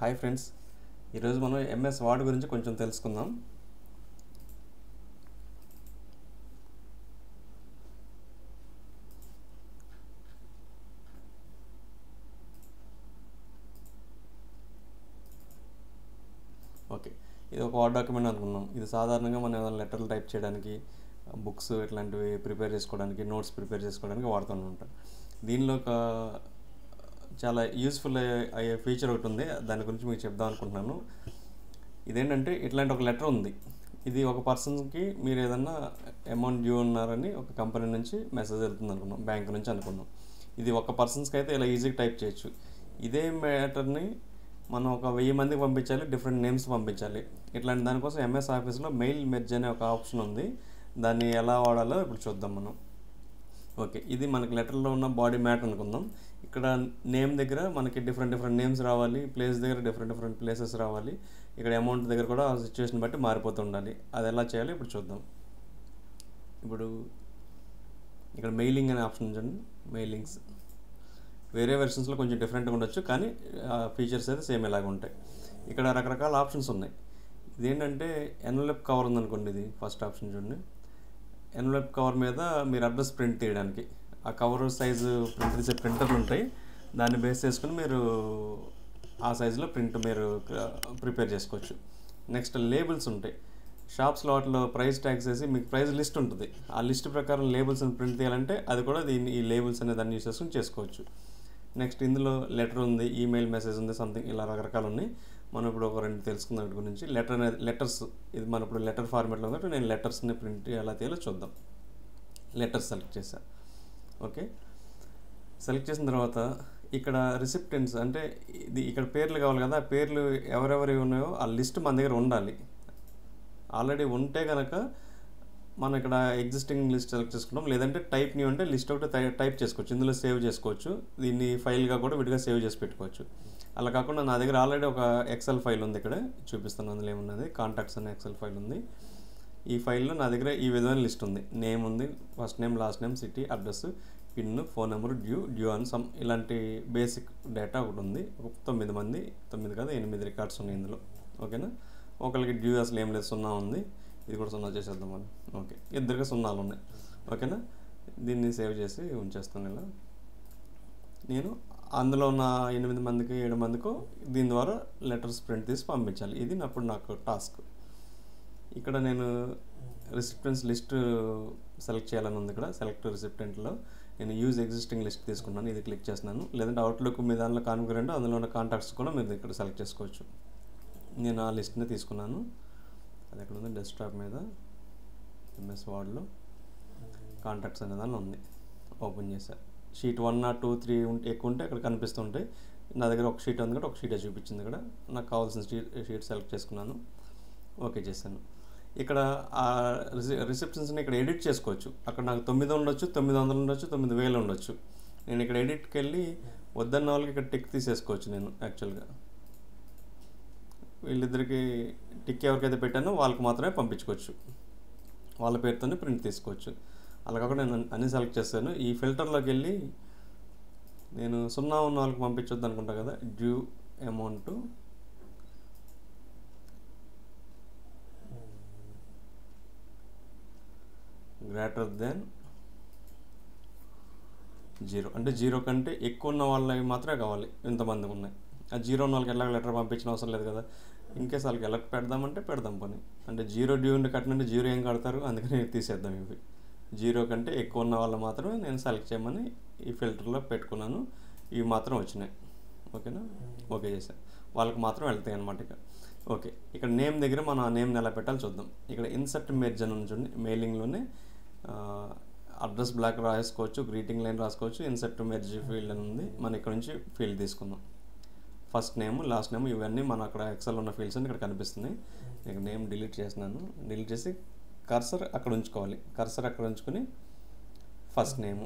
Hi friends, ఈరోజు మనం MS word గురించి కొంచెం తెలుసుకుందాం. ఓకే, ఇది ఒక వర్డ్ డాక్యుమెంట్ అనుకున్నాం. ఇది సాధారణంగా మనం ఏదైనా లెటర్లు టైప్ చేయడానికి, బుక్స్ ఇట్లాంటివి ప్రిపేర్ చేసుకోవడానికి, నోట్స్ ప్రిపేర్ చేసుకోవడానికి వాడుతూ ఉంటాం. దీనిలో ఒక చాలా యూస్ఫుల్ అయ్యే ఫీచర్ ఒకటి ఉంది, దాని గురించి మీకు చెప్దాం అనుకుంటున్నాను. ఇదేంటంటే, ఇట్లాంటి ఒక లెటర్ ఉంది. ఇది ఒక పర్సన్కి మీరు ఏదన్నా అమౌంట్ డ్యూ ఉన్నారని ఒక కంపెనీ నుంచి మెసేజ్ వెళ్తుంది అనుకున్నాం, బ్యాంక్ నుంచి అనుకున్నాం. ఇది ఒక పర్సన్స్కి అయితే ఇలా ఈజీగా టైప్ చేయొచ్చు. ఇదే మ్యాటర్ని మనం ఒక 1000 మందికి పంపించాలి, డిఫరెంట్ నేమ్స్ పంపించాలి. ఇట్లాంటి దానికోసం ఎంఎస్ ఆఫీస్లో మెయిల్ మెర్జ్ అనే ఒక ఆప్షన్ ఉంది. దాన్ని ఎలా వాడాలో ఇప్పుడు చూద్దాం మనం. ఓకే, ఇది మనకి లెటర్లో ఉన్న బాడీ మ్యాటర్ అనుకుందాం. ఇక్కడ నేమ్ దగ్గర మనకి డిఫరెంట్ నేమ్స్ రావాలి, ప్లేస్ దగ్గర డిఫరెంట్ ప్లేసెస్ రావాలి. ఇక్కడ అమౌంట్ దగ్గర కూడా ఆ సిచ్యువేషన్ బట్టి మారిపోతూ ఉండాలి. అది ఎలా చేయాలో ఇప్పుడు చూద్దాం. ఇప్పుడు ఇక్కడ మెయిలింగ్ అనే ఆప్షన్ ఉంచండి. మెయిలింగ్స్ వేరే వెర్షన్స్లో కొంచెం డిఫరెంట్గా ఉండొచ్చు, కానీ ఫీచర్స్ అయితే సేమ్ ఇలాగ ఉంటాయి. ఇక్కడ రకరకాల ఆప్షన్స్ ఉన్నాయి. ఇదేంటంటే ఎన్వలప్ కవర్ ఉందనుకోండి, ఇది ఫస్ట్ ఆప్షన్ చూడండి. ఎన్వలప్ కవర్ మీద మీరు అడ్రస్ ప్రింట్ తీయడానికి ఆ కవర్ సైజు ప్రింట్ తీసే ప్రింటర్లు ఉంటాయి. దాన్ని బేస్ చేసుకుని మీరు ఆ సైజులో ప్రింట్ మీరు ప్రిపేర్ చేసుకోవచ్చు. నెక్స్ట్ లేబుల్స్ ఉంటాయి. షాప్స్లో వాటిలో ప్రైస్ ట్యాగ్స్ వేసి మీకు ప్రైస్ లిస్ట్ ఉంటుంది. ఆ లిస్ట్ ప్రకారం లేబుల్స్ని ప్రింట్ తీయాలంటే అది కూడా ఈ లేబుల్స్ అనే దాన్ని యూస్ చేసుకుని చేసుకోవచ్చు. నెక్స్ట్ ఇందులో లెటర్ ఉంది, ఈమెయిల్ మెసేజ్ ఉంది, సంథింగ్ ఇలా రకరకాలు ఉన్నాయి. మనం ఇప్పుడు ఒక రెండు తెలుసుకుందాం వీటి గురించి. లెటర్స్, ఇది మనం ఇప్పుడు లెటర్ ఫార్మాట్లో ఉంది. నేను లెటర్స్ని ప్రింట్ ఎలా తీయాలో చూద్దాం. లెటర్స్ సెలెక్ట్ చేశాను. ఓకే, సెలెక్ట్ చేసిన తర్వాత ఇక్కడ రిసిప్టెంట్స్ అంటే ఇది ఇక్కడ పేర్లు కావాలి కదా. ఆ పేర్లు ఎవరెవరి ఉన్నాయో ఆ లిస్ట్ మన దగ్గర ఉండాలి. ఆల్రెడీ ఉంటే కనుక మనం ఇక్కడ ఎగ్జిస్టింగ్ లిస్ట్ సెలెక్ట్ చేసుకుంటాం. లేదంటే టైప్ న్యూ అంటే లిస్ట్ ఒకటి టైప్ చేసుకోవచ్చు, ఇందులో సేవ్ చేసుకోవచ్చు. దీన్ని ఫైల్గా కూడా విడిగా సేవ్ చేసి పెట్టుకోవచ్చు. అలా కాకుండా నా దగ్గర ఆల్రెడీ ఒక ఎక్సెల్ ఫైల్ ఉంది, ఇక్కడ చూపిస్తాను. అందులో ఏమున్నది, కాంటాక్ట్స్ అనే ఎక్సెల్ ఫైల్ ఉంది. ఈ ఫైల్లో నా దగ్గర ఈ విధమైన లిస్ట్ ఉంది. నేమ్ ఉంది, first name, last name, city, address, pin, phone number, due అని సమ్ ఇలాంటి బేసిక్ డేటా ఒకటి ఉంది. 9 మంది, 9 కాదు 8 రికార్డ్స్ ఉన్నాయి ఇందులో. ఓకేనా, ఒకరికి డ్యూ అసలు ఏం లేదు, 0 ఉంది. ఇది కూడా 0 చేసేద్దాం మనం. ఓకే, ఇద్దరికి 0 ఉన్నాయి. ఓకేనా, దీన్ని సేవ్ చేసి ఉంచేస్తాను ఇలా. నేను అందులో ఉన్న 8 మందికి 7 మందికో దీని ద్వారా లెటర్స్ ప్రింట్ తీసి పంపించాలి. ఇది నాకు టాస్క్. ఇక్కడ నేను రిసిప్టెంట్స్ లిస్ట్ సెలెక్ట్ చేయాలని ఉంది. ఇక్కడ సెలెక్ట్ రిసిప్టెంట్లో నేను యూజ్ ఎగ్జిస్టింగ్ లిస్ట్ తీసుకున్నాను. ఇది క్లిక్ చేస్తున్నాను. లేదంటే అవుట్లుక్ మీ దానిలో కాన్ఫిగర్ అంటే అందులో ఉన్న కాంటాక్ట్స్ కూడా మీరు ఇక్కడ సెలెక్ట్ చేసుకోవచ్చు. నేను ఆ లిస్ట్ని తీసుకున్నాను. అది ఎక్కడ ఉంది, డెస్క్టాప్ మీద ఎంఎస్ వర్డ్లో కాంటాక్ట్స్ అనే దానిలో ఉంది. ఓపెన్ చేశాను. షీట్ 1 or 2, 3 ఎక్కువ ఉంటే ఇక్కడ కనిపిస్తుంటాయి. నా దగ్గర ఒక షీట్ ఉంది, ఒక షీటే చూపించింది. ఇక్కడ నాకు కావాల్సిన షీట్ సెలెక్ట్ చేసుకున్నాను. ఓకే చేశాను. ఇక్కడ ఆ రిసిప్షన్స్ని ఇక్కడ ఎడిట్ చేసుకోవచ్చు. అక్కడ నాకు 900 ఉండొచ్చు, 900 ఉండొచ్చు, 9000 ఉండొచ్చు. నేను ఇక్కడ ఎడిట్కి వెళ్ళి వద్దన్న వాళ్ళకి ఇక్కడ టిక్ తీసేసుకోవచ్చు. నేను యాక్చువల్గా వీళ్ళిద్దరికి టిక్ ఎవరికైతే పెట్టానో వాళ్ళకి మాత్రమే పంపించుకోవచ్చు, వాళ్ళ పేరుతోనే ప్రింట్ తీసుకోవచ్చు. అలా కాకుండా నేను అన్నీ సెలెక్ట్ చేస్తాను. ఈ ఫిల్టర్లోకి వెళ్ళి నేను 0 ఉన్న వాళ్ళకి పంపించొద్దు అనుకుంటా కదా. డ్యూ అమౌంట్ గ్రేటర్ దెన్ 0 అంటే 0 కంటే ఎక్కువ ఉన్న వాళ్ళకి మాత్రమే కావాలి. ఇంతమందికి ఉన్నాయి. ఆ 0 ఉన్న వాళ్ళకి ఎలా లెటర్ పంపించిన అవసరం లేదు కదా. ఇన్కేస్ వాళ్ళకి ఎలా పెడదామంటే పెడదాం పని. అంటే 0 డ్యూ ఉండి కట్టినంటే 0 ఏం కడతారు, అందుకని తీసేద్దాం. ఇవి 0 కంటే ఎక్కువ ఉన్న వాళ్ళు మాత్రమే నేను సెలెక్ట్ చేయమని ఈ ఫిల్టర్లో పెట్టుకున్నాను. ఇవి మాత్రం వచ్చినాయి. ఓకేనా, ఓకే చేశాను. వాళ్ళకి మాత్రం వెళ్తాయి అన్నమాట. ఇక ఓకే, ఇక్కడ నేమ్ దగ్గర మనం ఆ నేమ్ని ఎలా పెట్టాలో చూద్దాం. ఇక్కడ ఇన్సర్ట్ మెర్జ్ అని ఉంచండి. మెయిలింగ్లోనే అడ్రస్ బ్లాక్ రాసుకోవచ్చు, గ్రీటింగ్ లైన్ రాసుకోవచ్చు. ఇన్సర్ట్ మెర్జ్ ఫీల్డ్ అని ఉంది. మనం ఇక్కడ నుంచి ఫీల్డ్ తీసుకుందాం. ఫస్ట్ నేమ్, లాస్ట్ నేమ్, ఇవన్నీ మన అక్కడ ఎక్సెల్ ఉన్న ఫీల్డ్స్ అని ఇక్కడ కనిపిస్తున్నాయి. నేను నేమ్ డిలీట్ చేసినాను. డిలీట్ చేసి కర్సర్ అక్కడ ఉంచుకోవాలి. కర్సర్ అక్కడ ఉంచుకొని ఫస్ట్ నేము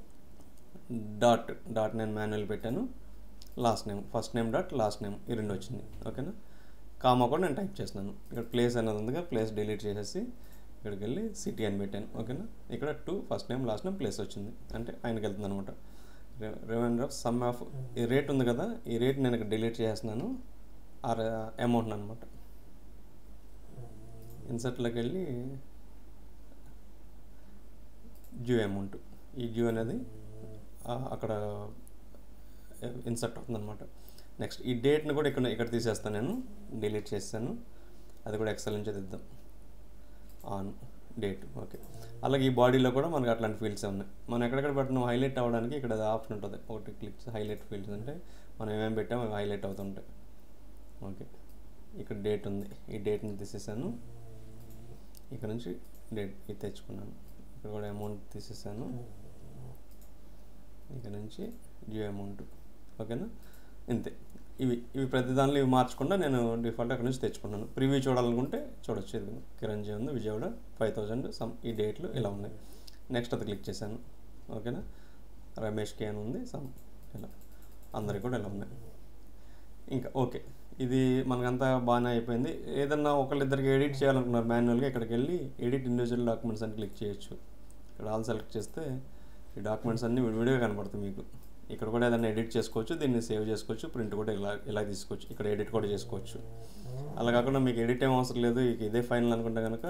డాట్ నేను మాన్యువల్ పెట్టాను. Last name, first name dot last name, ఈ రెండు వచ్చింది. ఓకేనా, కామా కూడా నేను టైప్ చేస్తున్నాను. ఇక్కడ ప్లేస్ అనేది ఉందిగా, ప్లేస్ డిలీట్ చేసేసి ఇక్కడికి వెళ్ళి సిటీ అని పెట్టాను. ఓకేనా, ఇక్కడ 2 first name last name place వచ్చింది, అంటే ఆయనకి వెళ్తుంది అనమాట. రిమైండర్ ఆఫ్ సమ్ ఆఫ్ ఈ రేట్ ఉంది కదా, ఈ రేట్ నేను ఇక్కడ డిలీట్ చేస్తున్నాను. ఆర్ అమౌంట్ అనమాట. ఇన్సర్ట్లోకి వెళ్ళి డ్యూ అమౌంట్, ఈ డ్యూ అనేది అక్కడ ఇన్సర్ట్ అవుతుంది అనమాట. నెక్స్ట్ ఈ డేట్ని కూడా ఇక్కడ తీసేస్తాను, నేను డిలీట్ చేస్తాను. అది కూడా ఎక్సెల్ నుంచి తీద్దాం. On date, okay. అలాగే ఈ బాడీలో కూడా మనకి అట్లాంటి ఫీల్డ్స్ ఉన్నాయి. మనం ఎక్కడెక్కడ పెట్టినా హైలైట్ అవ్వడానికి ఇక్కడ ఆప్షన్ ఉంటుంది, ఒకటి క్లిక్ హైలైట్ ఫీల్డ్స్ అంటే మనం ఏమేమి పెట్టామో అవి హైలైట్ అవుతుంటాయి. ఓకే, ఇక్కడ డేట్ ఉంది, ఈ డేట్ని తీసేసాను. ఇక్కడ నుంచి డేట్ ఇది తెచ్చుకున్నాను. ఇక్కడ కూడా అమౌంట్ తీసేసాను. ఇక్కడ నుంచి డ్యూ అమౌంట్, ఓకేనా. ఇంతే. ఇవి ప్రతి దానిలో ఇవి మార్చకుండా నేను డిఫాల్ట్ అక్కడ నుంచి తెచ్చుకున్నాను. ప్రివ్యూ చూడాలనుకుంటే చూడొచ్చు. ఇది కిరంజీ ఉంది, విజయవాడ 5000 సమ్, ఈ డేట్లు ఇలా ఉన్నాయి. నెక్స్ట్ అది క్లిక్ చేశాను, ఓకేనా. రమేష్కి అని ఉంది సమ్, ఇలా అందరికి కూడా ఇలా ఉన్నాయి. ఇంకా ఓకే, ఇది మనకంతా బాగానే అయిపోయింది. ఏదన్నా ఒకళ్ళిద్దరికి ఎడిట్ చేయాలనుకున్నారు మాన్యువల్గా, ఇక్కడికి వెళ్ళి ఎడిట్ ఇండివిజువల్ డాక్యుమెంట్స్ అని క్లిక్ చేయొచ్చు. ఇక్కడ ఆల్ సెలెక్ట్ చేస్తే ఈ డాక్యుమెంట్స్ అన్నీ విడివిడిగా కనపడుతుంది మీకు. ఇక్కడ కూడా ఏదైనా ఎడిట్ చేసుకోవచ్చు, దీన్ని సేవ్ చేసుకోవచ్చు, ప్రింట్ కూడా ఇలా తీసుకోవచ్చు. ఇక్కడ ఎడిట్ కూడా చేసుకోవచ్చు. అలా కాకుండా మీకు ఎడిట్ ఏం అవసరం లేదు, ఇదే ఫైనల్ అనుకుంటే కనుక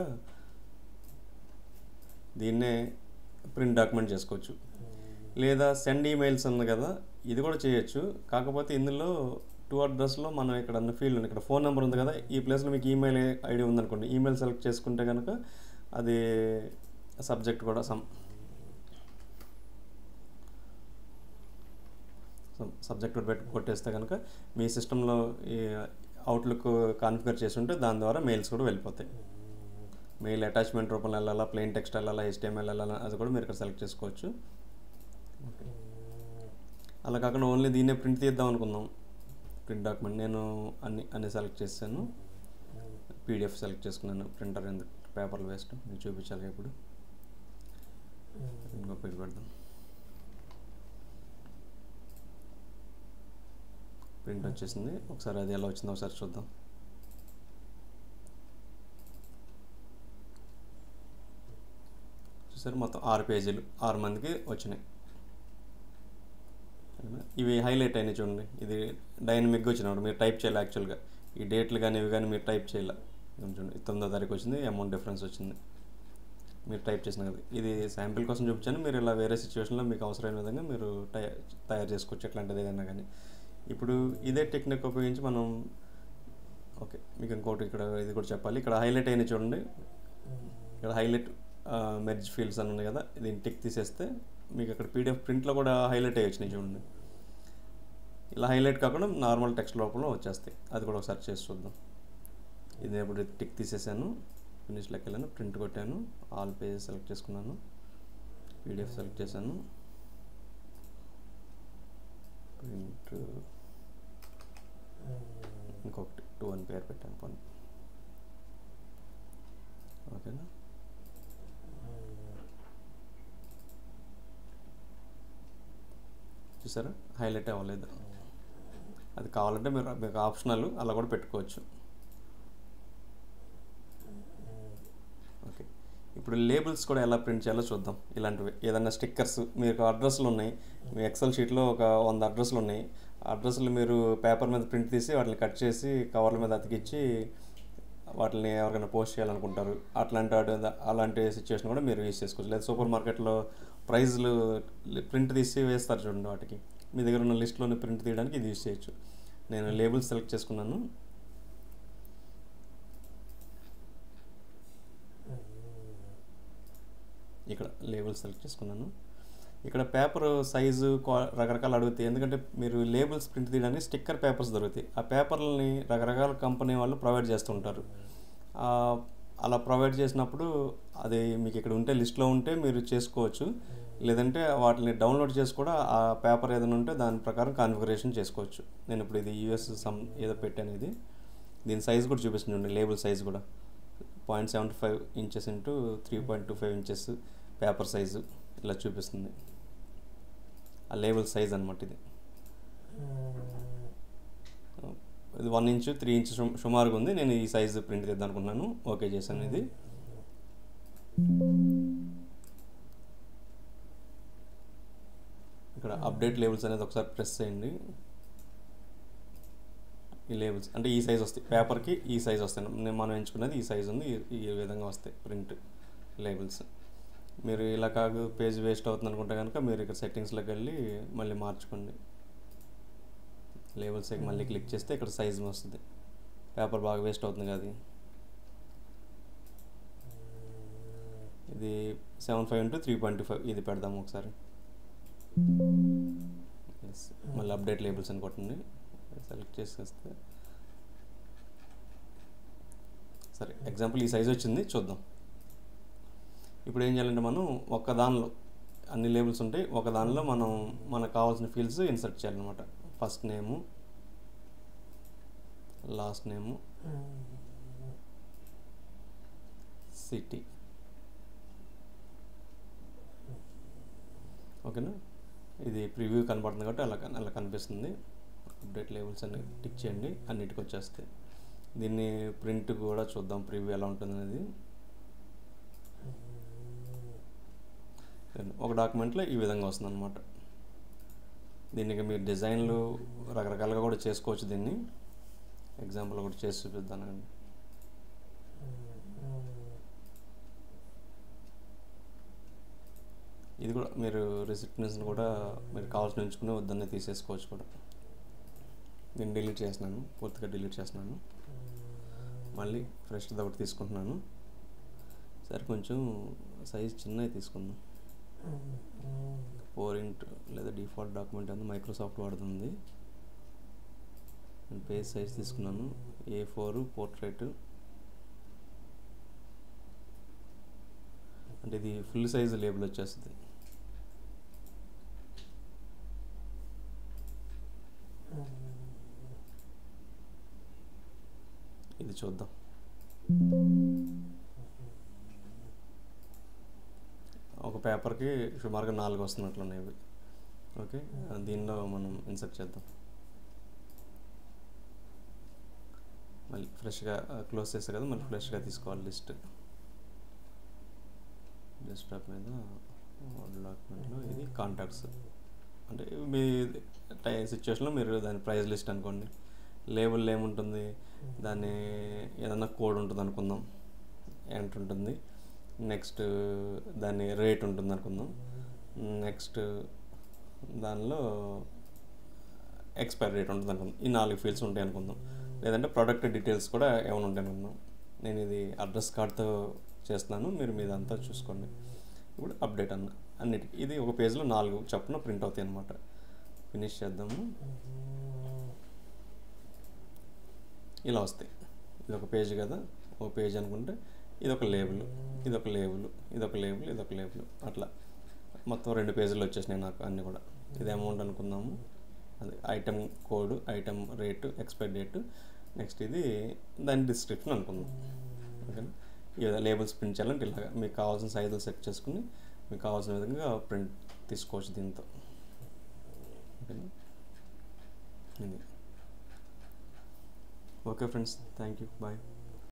దీన్నే ప్రింట్ డాక్యుమెంట్ చేసుకోవచ్చు. లేదా సెండ్ ఈమెయిల్స్ ఉంది కదా, ఇది కూడా చేయొచ్చు. కాకపోతే ఇందులో టు అడ్రస్లో మనం ఇక్కడ అన్న ఫీల్డ్ ఉంది, ఇక్కడ ఫోన్ నెంబర్ ఉంది కదా, ఈ ప్లేస్లో మీకు ఈమెయిల్ ఐడి ఉందనుకోండి, ఈమెయిల్ సెలెక్ట్ చేసుకుంటే కనుక అది సబ్జెక్ట్ కూడా సబ్జెక్ట్ పెట్టి కొట్టేస్తే కనుక మీ సిస్టంలో ఈ అవుట్లుక్ కాన్ఫిగర్ చేసి ఉంటే దాని ద్వారా మెయిల్స్ కూడా వెళ్ళిపోతాయి. మెయిల్ అటాచ్మెంట్ రూపంలో వెళ్ళాలా, ప్లెయిన్ టెక్స్ట్ వెళ్ళాలా, HTML వెళ్ళాలా, అది కూడా మీరు ఇక్కడ సెలెక్ట్ చేసుకోవచ్చు. అలా కాకుండా ఓన్లీ దీన్నే ప్రింట్ తీద్దాం అనుకుందాం, ప్రింట్ డాక్యుమెంట్ నేను అన్ని సెలెక్ట్ చేశాను. PDF సెలెక్ట్ చేసుకున్నాను, ప్రింటర్ ఎందుకు పేపర్లు వేస్ట్, మీకు చూపించాలి. ఇప్పుడు ఇంకో పేరు పెడదాం. ప్రింట్ వచ్చేసింది. ఒకసారి అది ఎలా వచ్చిందో ఒకసారి చూద్దాం. చూసారు, మొత్తం 6 పేజీలు 6 మందికి వచ్చినాయి. ఇవి హైలైట్ అయినాయి చూడండి. ఇది డైనమిక్గా వచ్చినప్పుడు మీరు టైప్ చేయాలి. యాక్చువల్గా ఈ డేట్లు కానీ ఇవి కానీ మీరు టైప్ చేయాలి. చూడండి, 9వ తారీఖు వచ్చింది, అమౌంట్ డిఫరెన్స్ వచ్చింది, మీరు టైప్ చేసిన కదా. ఇది శాంపిల్ కోసం చూపించాను. మీరు ఇలా వేరే సిచ్యువేషన్లో మీకు అవసరమైన విధంగా మీరు తయారు చేసుకోవచ్చు, ఎట్లాంటిది ఏదైనా కానీ. ఇప్పుడు ఇదే టెక్నిక్ ఉపయోగించి మనం ఓకే, మీకు ఇంకోటి ఇక్కడ ఇది కూడా చెప్పాలి. ఇక్కడ హైలైట్ అయినాయి చూడండి, ఇక్కడ హైలైట్ మెర్జ్ ఫీల్డ్స్ అని ఉన్నాయి కదా, దీన్ని టిక్ తీసేస్తే మీకు అక్కడ PDF ప్రింట్లో కూడా హైలైట్ అయ్యి వచ్చినాయి చూడండి. ఇలా హైలైట్ కాకుండా నార్మల్ టెక్స్ట్ లోపల వచ్చేస్తాయి. అది కూడా ఒకసారి చేసి చూద్దాం. ఇది ఇప్పుడు టిక్ తీసేసాను, ఫినిష్లోకి వెళ్ళాను, ప్రింట్ కొట్టాను, ఆల్ పేజెస్ సెలెక్ట్ చేసుకున్నాను, PDF సెలెక్ట్ చేశాను, ప్రింట్ ఇంకొకటి 2 అని పేరు పెట్టాను పని, ఓకేనా. చూసారా, హైలైట్ అవ్వలేదు. అది కావాలంటే మీకు ఆప్షనల్ అలా కూడా పెట్టుకోవచ్చు. ఓకే, ఇప్పుడు లేబుల్స్ కూడా ఎలా ప్రింట్ చేయాలో చూద్దాం. ఇలాంటివి ఏదైనా స్టిక్కర్స్, మీకు అడ్రస్లు ఉన్నాయి, మీ ఎక్సెల్ షీట్లో ఒక 100 అడ్రస్లు ఉన్నాయి. అడ్రస్లు మీరు పేపర్ మీద ప్రింట్ తీసి వాటిని కట్ చేసి కవర్ల మీద అతికిచ్చి వాటిని ఎవరికైనా పోస్ట్ చేయాలనుకుంటారు. అలాంటి సిచ్యువేషన్ కూడా మీరు యూజ్ చేసుకోవచ్చు. లేదా సూపర్ మార్కెట్లో ప్రైజ్లు ప్రింట్ తీసి వేస్తారు చూడండి, వాటికి మీ దగ్గర ఉన్న లిస్ట్లోని ప్రింట్ తీయడానికి ఇది యూజ్ చేయొచ్చు. నేను లేబుల్స్ సెలెక్ట్ చేసుకున్నాను. ఇక్కడ లేబుల్స్ సెలెక్ట్ చేసుకున్నాను. ఇక్కడ పేపర్ సైజు రకరకాలు అడుగుతాయి, ఎందుకంటే మీరు లేబుల్స్ ప్రింట్ తీయడానికి స్టిక్కర్ పేపర్స్ దొరుకుతాయి. ఆ పేపర్లని రకరకాల కంపెనీ వాళ్ళు ప్రొవైడ్ చేస్తుంటారు. అలా ప్రొవైడ్ చేసినప్పుడు అది మీకు ఇక్కడ ఉంటే లిస్ట్లో ఉంటే మీరు చేసుకోవచ్చు. లేదంటే వాటిని డౌన్లోడ్ చేసి కూడా ఆ పేపర్ ఏదైనా ఉంటే దాని ప్రకారం కాన్ఫిగరేషన్ చేసుకోవచ్చు. నేను ఇప్పుడు ఇది US ఏదో పెట్టాను. దీని సైజ్ కూడా చూపిస్తుంది, లేబుల్ సైజ్ కూడా 0.75 inches into 3.25 inches paper size ఇలా చూపిస్తుంది. ఆ లేబుల్ సైజ్ అనమాట. ఇది 1 ఇంచు 3 ఇంచు సుమారుగా ఉంది. నేను ఈ సైజు ప్రింట్ తీద్దాం అనుకున్నాను, ఓకే చేశాను. ఇది ఇక్కడ అప్డేట్ లేబుల్స్ అనేది ఒకసారి ప్రెస్ చేయండి. ఈ లేబుల్స్ అంటే ఈ సైజ్ వస్తాయి, పేపర్కి ఈ సైజ్ వస్తాయి. మనం ఎంచుకున్నది ఈ సైజ్ ఉంది, ఈ విధంగా వస్తాయి ప్రింట్ లేబుల్స్. మీరు ఇలా కాదు పేజ్ వేస్ట్ అవుతుంది అనుకుంటే కనుక మీరు ఇక్కడ సెట్టింగ్స్లోకి వెళ్ళి మళ్ళీ మార్చుకోండి. లేబుల్స్ మళ్ళీ క్లిక్ చేస్తే ఇక్కడ సైజ్ వస్తుంది. పేపర్ బాగా వేస్ట్ అవుతుంది కదా, ఇది 75x3.5 ఇది పెడదాము ఒకసారి. మళ్ళీ అప్డేట్ లేబుల్స్ అని కొట్టండి, సెలెక్ట్ చేసేస్తే సరే. ఎగ్జాంపుల్ ఈ సైజ్ వచ్చింది, చూద్దాం. ఇప్పుడు ఏం చేయాలంటే మనం ఒక దానిలో అన్ని లేబుల్స్ ఉంటాయి, ఒక దానిలో మనం మనకు కావాల్సిన ఫీల్డ్స్ ఇన్సర్ట్ చేయాలన్నమాట. First name, last name, city. ఓకేనా, ఇది ప్రివ్యూ కనబడుతుంది కాబట్టి అలా కనిపిస్తుంది. అప్డేట్ లేబుల్స్ అన్ని టిక్ చేయండి, అన్నిటికి వచ్చేస్తాయి. దీన్ని ప్రింట్ కూడా చూద్దాం, ప్రివ్యూ ఎలా ఉంటుంది అనేది. ఒక డాక్యుమెంట్లో ఈ విధంగా వస్తుంది అనమాట. దీనికి మీరు డిజైన్లు రకరకాలుగా కూడా చేసుకోవచ్చు. దీన్ని ఎగ్జాంపుల్ కూడా చేసి చూపిద్దానండి. ఇది కూడా మీరు రిసిప్ట్ని కూడా మీరు కావాల్సిన ఉంచుకుని వద్దనే తీసేసుకోవచ్చు కూడా. నేను డిలీట్ చేస్తున్నాను, పూర్తిగా డిలీట్ చేస్తున్నాను. మళ్ళీ ఫ్రెష్ది ఒకటి తీసుకుంటున్నాను. సరే, కొంచెం సైజ్ చిన్నవి తీసుకుందాం. 4x లేదా డిఫాల్ట్ డాక్యుమెంట్ అంతా మైక్రోసాఫ్ట్ వాడుతుంది. నేను పేజ్ సైజ్ తీసుకున్నాను, A4 పోర్ట్రేట్. అంటే ఇది ఫుల్ సైజ్ లేబుల్ వచ్చేస్తుంది. ఇది చూద్దాం. ఒక పేపర్కి సుమారుగా 4 వస్తున్నట్లున్నాయి ఇవి. ఓకే, దీనిలో మనం ఇన్సర్ట్ చేద్దాం. మళ్ళీ ఫ్రెష్గా క్లోజ్ చేస్తే కదా, మళ్ళీ ఫ్రెష్గా తీసుకోవాలి లిస్ట్. డెస్క్టాప్ మీద డాక్యుమెంట్లో ఇది కాంటాక్ట్స్. అంటే మీ సిచ్యువేషన్లో మీరు దాని ప్రైస్ లిస్ట్ అనుకోండి. లేబుల్ ఏముంటుంది, దాన్ని ఏదన్నా కోడ్ ఉంటుంది అనుకుందాం, ఎంట్ ఉంటుంది. నెక్స్ట్ దాని రేట్ ఉంటుంది అనుకుందాం. నెక్స్ట్ దానిలో ఎక్స్పైరీ డేట్ ఉంటుంది అనుకుందాం. ఈ 4 ఫీల్డ్స్ ఉంటాయి అనుకుందాం. లేదంటే ప్రోడక్ట్ డీటెయిల్స్ కూడా ఏమైనా ఉంటాయి అనుకుందాం. నేను ఇది అడ్రస్ కార్డ్తో చేస్తున్నాను, మీరు మీదంతా చూసుకోండి. ఇప్పుడు అప్డేట్ అన్నిటికీ ఇది ఒక పేజ్లో 4 చొప్పున ప్రింట్ అవుతాయి అన్నమాట. ఫినిష్ చేద్దాము. ఇలా వస్తాయి. ఇది ఒక పేజ్ కదా, ఒక పేజ్ అనుకుంటే ఇదొక లేబుల్, ఇదొక లేబుల్, ఇదొక లేబుల్, ఇదొక లేబుల్, అట్లా మొత్తం 2 పేజీలు వచ్చేసినాయి నాకు అన్నీ కూడా. ఇది అమౌంట్ అనుకుందాము, అది item code, item rate, expiry date. Next ఇది దాని డిస్క్రిప్షన్ అనుకుందాం. ఓకేనా, ఈ లేబుల్స్ ప్రింట్ చేయాలంటే ఇలాగా మీకు కావాల్సిన సైజులు సెట్ చేసుకుని మీకు కావాల్సిన విధంగా ప్రింట్ తీసుకోవచ్చు దీంతో. ఓకేనా, ఇది okay friends, thank you, bye.